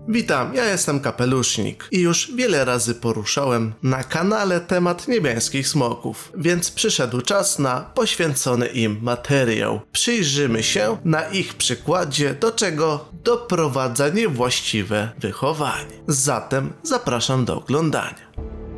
Witam, ja jestem Kapelusznik i już wiele razy poruszałem na kanale temat niebiańskich smoków, więc przyszedł czas na poświęcony im materiał. Przyjrzymy się na ich przykładzie, do czego doprowadza niewłaściwe wychowanie. Zatem zapraszam do oglądania.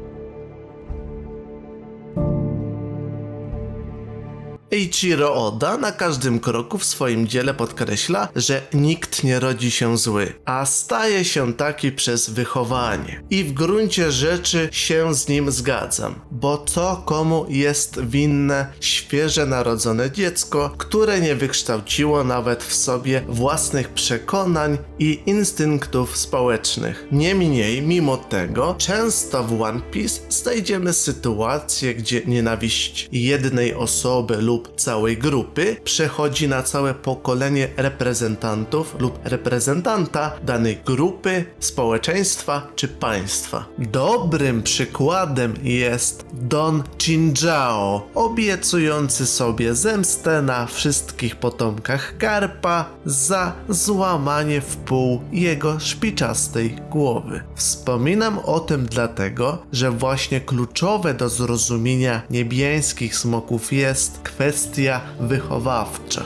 Eiichiro Oda na każdym kroku w swoim dziele podkreśla, że nikt nie rodzi się zły, a staje się taki przez wychowanie. I w gruncie rzeczy się z nim zgadzam, bo co komu jest winne świeże narodzone dziecko, które nie wykształciło nawet w sobie własnych przekonań i instynktów społecznych. Niemniej, mimo tego, często w One Piece znajdziemy sytuacje, gdzie nienawiść jednej osoby lub całej grupy przechodzi na całe pokolenie reprezentantów lub reprezentanta danej grupy, społeczeństwa czy państwa. Dobrym przykładem jest Don Chinjao, obiecujący sobie zemstę na wszystkich potomkach Garpa za złamanie w pół jego szpiczastej głowy. Wspominam o tym dlatego, że właśnie kluczowe do zrozumienia niebiańskich smoków jest kwestia wychowawcza.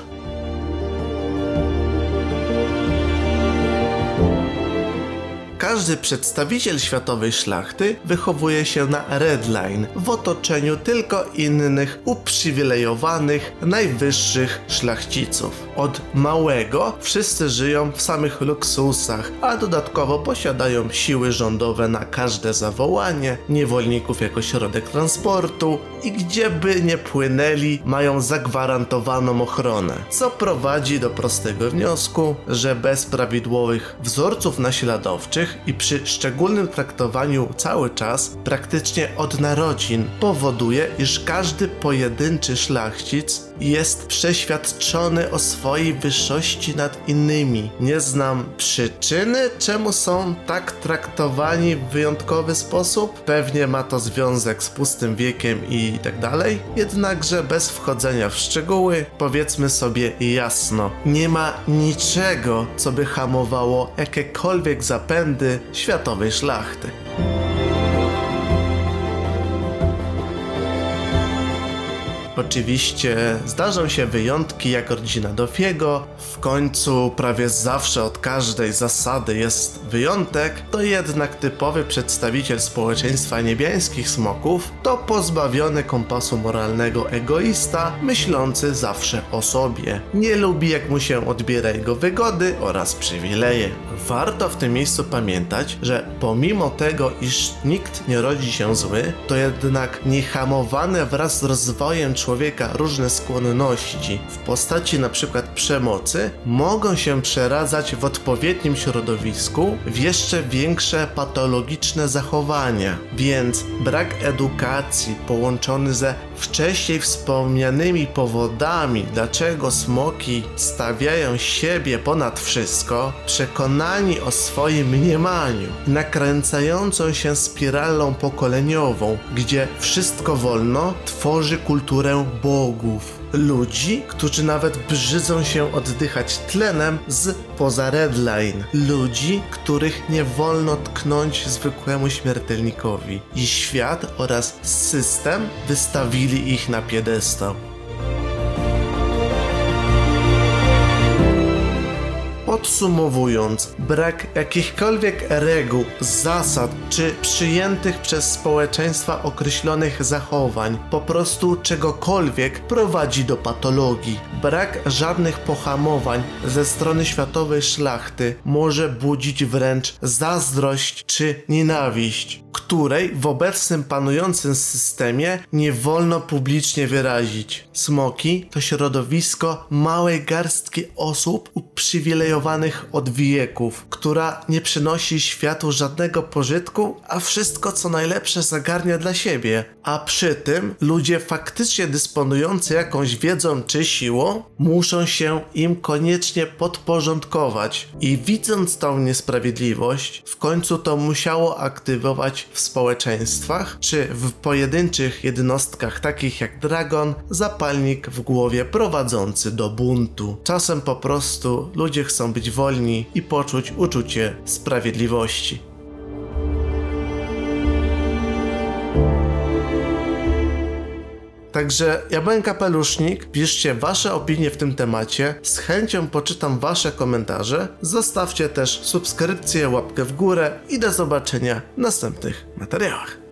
Każdy przedstawiciel światowej szlachty wychowuje się na Red Line w otoczeniu tylko innych uprzywilejowanych, najwyższych szlachciców. Od małego wszyscy żyją w samych luksusach, a dodatkowo posiadają siły rządowe na każde zawołanie, niewolników jako środek transportu i gdzie by nie płynęli, mają zagwarantowaną ochronę, co prowadzi do prostego wniosku, że bez prawidłowych wzorców naśladowczych i przy szczególnym traktowaniu cały czas, praktycznie od narodzin, powoduje, iż każdy pojedynczy szlachcic jest przeświadczony o swojej wyższości nad innymi. Nie znam przyczyny, czemu są tak traktowani w wyjątkowy sposób. Pewnie ma to związek z pustym wiekiem i tak dalej. Jednakże bez wchodzenia w szczegóły, powiedzmy sobie jasno, nie ma niczego, co by hamowało jakiekolwiek zapędy światowej szlachty. Oczywiście zdarzą się wyjątki jak rodzina Dofiego, w końcu prawie zawsze od każdej zasady jest wyjątek, to jednak typowy przedstawiciel społeczeństwa niebiańskich smoków to pozbawiony kompasu moralnego egoista, myślący zawsze o sobie. Nie lubi jak mu się odbiera jego wygody oraz przywileje. Warto w tym miejscu pamiętać, że pomimo tego, iż nikt nie rodzi się zły, to jednak niehamowane wraz z rozwojem człowieka różne skłonności w postaci np. przemocy mogą się przeradzać w odpowiednim środowisku w jeszcze większe patologiczne zachowania, więc brak edukacji połączony ze wcześniej wspomnianymi powodami, dlaczego smoki stawiają siebie ponad wszystko, przekonani o swoim mniemaniu, nakręcającą się spiralą pokoleniową, gdzie wszystko wolno, tworzy kulturę bogów. Ludzi, którzy nawet brzydzą się oddychać tlenem z poza Red Line. Ludzi, których nie wolno tknąć zwykłemu śmiertelnikowi. I świat oraz system wystawili ich na piedestał. Podsumowując, brak jakichkolwiek reguł, zasad czy przyjętych przez społeczeństwa określonych zachowań, po prostu czegokolwiek prowadzi do patologii. Brak żadnych pohamowań ze strony światowej szlachty może budzić wręcz zazdrość czy nienawiść, której w obecnym panującym systemie nie wolno publicznie wyrazić. Smoki to środowisko małej garstki osób uprzywilejowanych od wieków, która nie przynosi światu żadnego pożytku, a wszystko co najlepsze zagarnia dla siebie. A przy tym ludzie faktycznie dysponujący jakąś wiedzą czy siłą muszą się im koniecznie podporządkować. I widząc tą niesprawiedliwość, w końcu to musiało aktywować w społeczeństwach, czy w pojedynczych jednostkach takich jak Dragon, zapalnik w głowie prowadzący do buntu. Czasem po prostu ludzie chcą być wolni i poczuć uczucie sprawiedliwości. Także ja byłem Kapelusznik, piszcie wasze opinie w tym temacie, z chęcią poczytam wasze komentarze, zostawcie też subskrypcję, łapkę w górę i do zobaczenia w następnych materiałach.